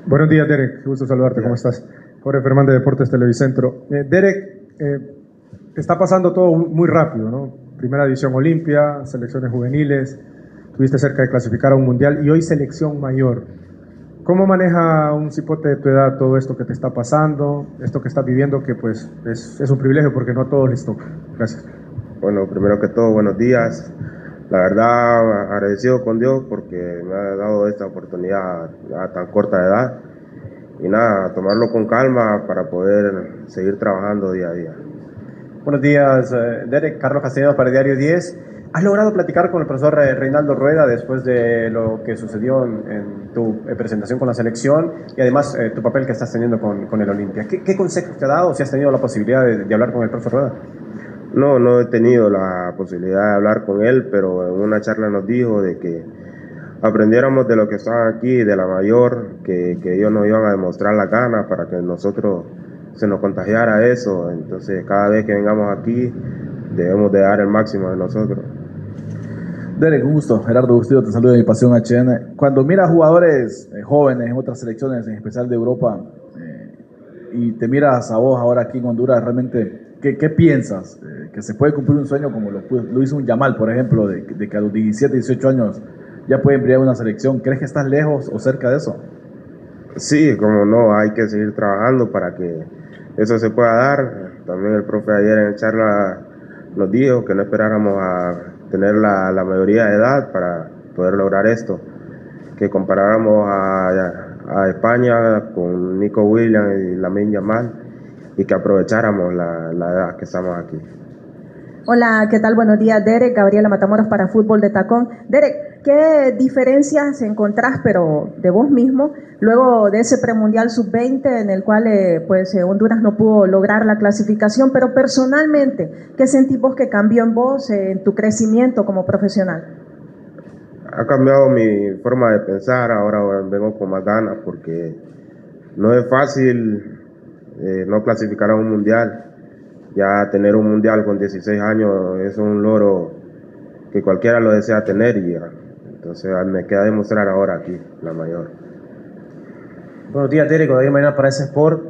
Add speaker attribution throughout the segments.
Speaker 1: Buenos días, Derek. Qué gusto saludarte. ¿Cómo estás? Jorge Fernández, Deportes Televicentro. Derek, te está pasando todo muy rápido, ¿no? Primera división Olimpia, selecciones juveniles, tuviste cerca de clasificar a un mundial y hoy selección mayor. ¿Cómo maneja un cipote de tu edad todo esto que te está pasando, esto que estás viviendo, que pues es un privilegio porque no a todos les toca? Gracias.
Speaker 2: Bueno, primero que todo, buenos días. La verdad, agradecido con Dios porque me ha dado esta oportunidad a tan corta edad. Y nada, tomarlo con calma para poder seguir trabajando día a día.
Speaker 3: Buenos días, Derek. Carlos Castellanos para Diario 10. ¿Has logrado platicar con el profesor Reinaldo Rueda después de lo que sucedió en tu presentación con la selección y además tu papel que estás teniendo con el Olimpia? ¿Qué consejos te ha dado o si has tenido la posibilidad de hablar con el profesor Rueda?
Speaker 2: No he tenido la posibilidad de hablar con él, pero en una charla nos dijo de que aprendiéramos de lo que estaban aquí, de la mayor, que ellos nos iban a demostrar las ganas para que nosotros se nos contagiara eso. Entonces, cada vez que vengamos aquí, debemos de dar el máximo de nosotros.
Speaker 4: Derek, un gusto. Gerardo Bustillo te saluda de Mi Pasión HN. Cuando miras jugadores jóvenes en otras selecciones, en especial de Europa, y te miras a vos ahora aquí en Honduras, realmente, ¿qué piensas? ¿Que se puede cumplir un sueño como lo hizo un Yamal, por ejemplo, de que a los 17, 18 años ya puede brillar una selección? ¿Crees que estás lejos o cerca de eso?
Speaker 2: Sí, como no, hay que seguir trabajando para que eso se pueda dar. También el profe ayer en charla nos dijo que no esperáramos a tener la mayoría de edad para poder lograr esto, que comparáramos a España con Nico Williams y Lamine Yamal y que aprovecháramos la edad que estamos aquí.
Speaker 5: Hola, ¿qué tal? Buenos días, Derek. Gabriela Matamoros para Fútbol de Tacón. Derek, ¿qué diferencias encontrás, pero de vos mismo, luego de ese premundial sub-20 en el cual Honduras no pudo lograr la clasificación, pero personalmente, ¿qué sentís vos que cambió en vos, en tu crecimiento como profesional?
Speaker 2: Ha cambiado mi forma de pensar, ahora vengo con más ganas porque no es fácil no clasificar a un mundial. Ya tener un mundial con 16 años es un logro que cualquiera lo desea tener y entonces me queda demostrar ahora aquí, la mayor.
Speaker 3: Buenos días, Derek. David Mañana para ese Sport.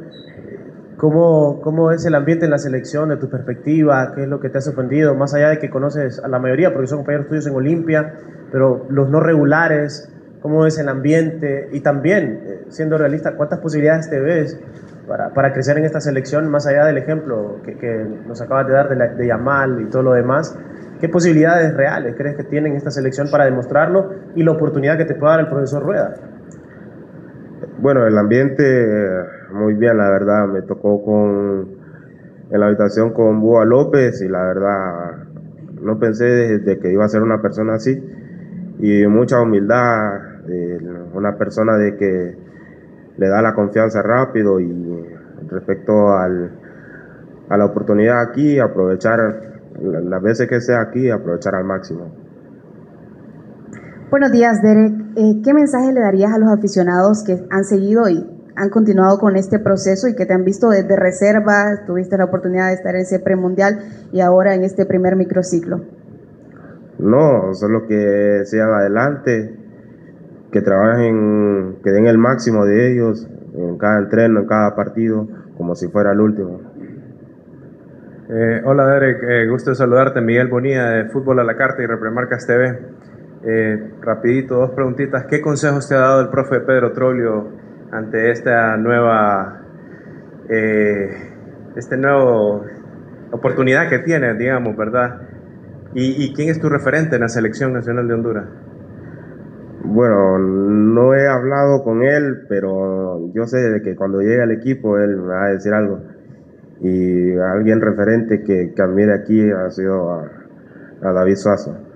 Speaker 3: ¿Cómo es el ambiente en la selección, de tu perspectiva? ¿Qué es lo que te ha sorprendido? Más allá de que conoces a la mayoría, porque son compañeros tuyos en Olimpia, pero los no regulares, ¿cómo es el ambiente? Y también, siendo realista, ¿cuántas posibilidades te ves para crecer en esta selección, más allá del ejemplo que nos acabas de dar de Yamal y todo lo demás? ¿Qué posibilidades reales crees que tienen esta selección para demostrarlo y la oportunidad que te puede dar el profesor Rueda?
Speaker 2: Bueno, el ambiente muy bien, la verdad. Me tocó en la habitación con Búa López y la verdad no pensé de que iba a ser una persona así y mucha humildad, una persona de que le da la confianza rápido y respecto a la oportunidad aquí, aprovechar las veces que sea aquí, aprovechar al máximo.
Speaker 6: Buenos días, Derek. ¿Qué mensaje le darías a los aficionados que han seguido y han continuado con este proceso y que te han visto desde reserva? Tuviste la oportunidad de estar en ese premundial y ahora en este primer microciclo.
Speaker 2: No, solo que sigan adelante, que trabajen, que den el máximo de ellos en cada entreno, en cada partido, como si fuera el último.
Speaker 1: Hola, Derek. Gusto de saludarte. Miguel Bonilla de Fútbol a la Carta y Repremarcas TV. Rapidito, dos preguntitas. ¿Qué consejos te ha dado el profe Pedro Troglio ante esta nueva oportunidad que tiene, digamos, verdad? ¿Y quién es tu referente en la selección nacional de Honduras?
Speaker 2: Bueno, no he hablado con él, pero yo sé de que cuando llegue al equipo él me va a decir algo. Y alguien referente que admire aquí ha sido a David Suazo.